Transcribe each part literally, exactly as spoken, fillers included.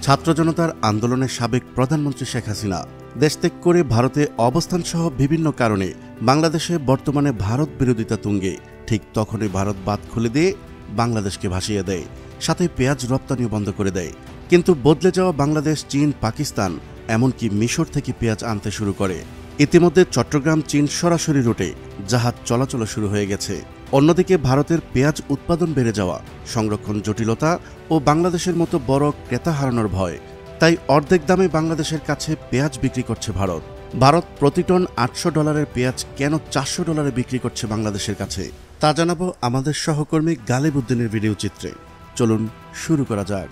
ছাত্র জনতার আন্দোলনের সাবেক প্রধানমন্ত্রী শেখ হাসিনা দেশ ত্যাগ করে ভারতে অবস্থানসহ বিভিন্ন কারণে বাংলাদেশে বর্তমানে ভারত বিরোধিতা তুঙ্গে। ঠিক তখনই ভারত বাঁধ খুলে দিয়ে বাংলাদেশকে ভাসিয়ে দেয়, সাথে পেঁয়াজ রপ্তানিও বন্ধ করে দেয়। কিন্তু বদলে যাওয়া বাংলাদেশ, চীন, পাকিস্তান এমনকি মিশর থেকে পেঁয়াজ আনতে শুরু করে। ইতিমধ্যে চট্টগ্রাম চীন সরাসরি রুটে জাহাজ চলাচল শুরু হয়ে গেছে। অন্যদিকে ভারতের পেঁয়াজ উৎপাদন বেড়ে যাওয়া, সংরক্ষণ জটিলতা ও বাংলাদেশের মতো বড় ক্রেতা হারানোর ভয়, তাই অর্ধেক দামে বাংলাদেশের কাছে পেঁয়াজ বিক্রি করছে ভারত। ভারত প্রতি টন আটশো ডলারের পেঁয়াজ কেন চারশো ডলারে বিক্রি করছে বাংলাদেশের কাছে, তা জানাবো আমাদের সহকর্মী গালিব উদ্দিনের ভিডিও চিত্রে। চলুন শুরু করা যাক।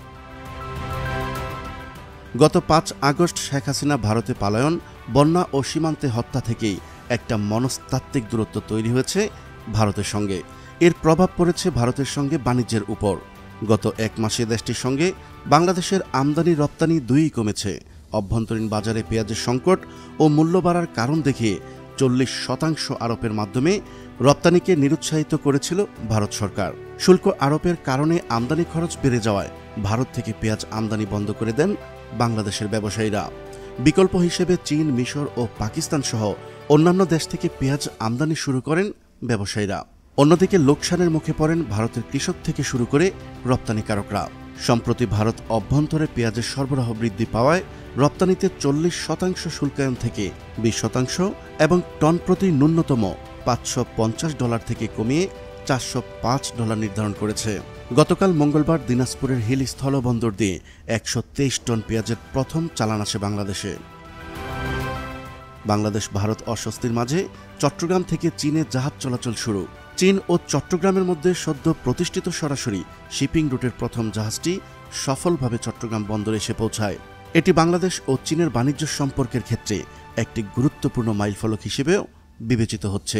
গত পাঁচ আগস্ট শেখ হাসিনা ভারতে পালায়ন, বন্যা ও সীমান্তে হত্যা থেকেই একটা মনস্তাত্ত্বিক দূরত্ব তৈরি হয়েছে ভারতের সঙ্গে। এর প্রভাব পড়েছে ভারতের সঙ্গে বাণিজ্যের উপর। গত এক মাসে দেশটির সঙ্গে বাংলাদেশের আমদানি রপ্তানি দুইই কমেছে। অভ্যন্তরীণ বাজারে পেঁয়াজের সংকট ও মূল্য বাড়ার কারণ দেখিয়ে চল্লিশ শতাংশ আরোপের মাধ্যমে রপ্তানিকে নিরুৎসাহিত করেছিল ভারত সরকার। শুল্ক আরোপের কারণে আমদানি খরচ বেড়ে যাওয়ায় ভারত থেকে পেঁয়াজ আমদানি বন্ধ করে দেন বাংলাদেশের ব্যবসায়ীরা। বিকল্প হিসেবে চীন, মিশর ও পাকিস্তান সহ অন্যান্য দেশ থেকে পেঁয়াজ আমদানি শুরু করেন ব্যবসায়ীরা। অন্যদিকে লোকসানের মুখে পড়েন ভারতের কৃষক থেকে শুরু করে রপ্তানিকারকরা। সম্প্রতি ভারত অভ্যন্তরে পেঁয়াজের সরবরাহ বৃদ্ধি পাওয়ায় রপ্তানিতে চল্লিশ শতাংশ শুল্কায়ন থেকে বিশ শতাংশ এবং টন প্রতি ন্যূনতম পাঁচশো পঞ্চাশ ডলার থেকে কমিয়ে চারশো পাঁচ ডলার নির্ধারণ করেছে। গতকাল মঙ্গলবার দিনাজপুরের হিল স্থলবন্দর দিয়ে একশো তেইশ টন পেঁয়াজের প্রথম চালান আসে বাংলাদেশে। বাংলাদেশ ভারত অস্বস্তির মাঝে চট্টগ্রাম থেকে চীনে জাহাজ চলাচল শুরু। চীন ও চট্টগ্রামের মধ্যে সদ্য প্রতিষ্ঠিত সরাসরি শিপিং রুটের প্রথম জাহাজটি সফলভাবে চট্টগ্রাম বন্দরে এসে পৌঁছায়। এটি বাংলাদেশ ও চীনের বাণিজ্য সম্পর্কের ক্ষেত্রে একটি গুরুত্বপূর্ণ মাইলফলক হিসেবেও বিবেচিত হচ্ছে।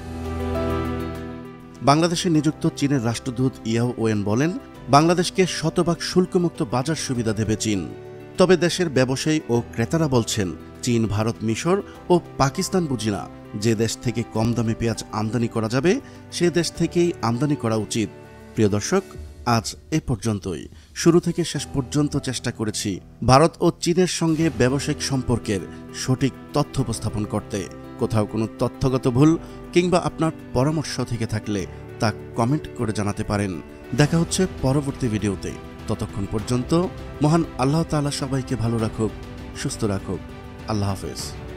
বাংলাদেশে নিযুক্ত চীনের রাষ্ট্রদূত ইয়াও ওয়েন বলেন, বাংলাদেশকে শতভাগ শুল্কমুক্ত বাজার সুবিধা দেবে চীন। তবে দেশের ব্যবসায়ী ও ক্রেতারা বলছেন, চীন, ভারত, মিশর ও পাকিস্তান বুঝি না, যে দেশ থেকে কম দামে পেঁয়াজ আমদানি করা যাবে সে দেশ থেকেই আমদানি করা উচিত। প্রিয় দর্শক, আজ এ পর্যন্তই। শুরু থেকে শেষ পর্যন্ত চেষ্টা করেছি ভারত ও চীনের সঙ্গে ব্যবসায়িক সম্পর্কের সঠিক তথ্য উপস্থাপন করতে। কোথাও কোনো তথ্যগত ভুল কিংবা আপনার পরামর্শ থেকে থাকলে তা কমেন্ট করে জানাতে পারেন। দেখা হচ্ছে পরবর্তী ভিডিওতে। ততক্ষণ পর্যন্ত মহান আল্লাহ তাআলা সবাইকে ভালো রাখুক, সুস্থ রাখুক। আল্লাহ হাফেজ।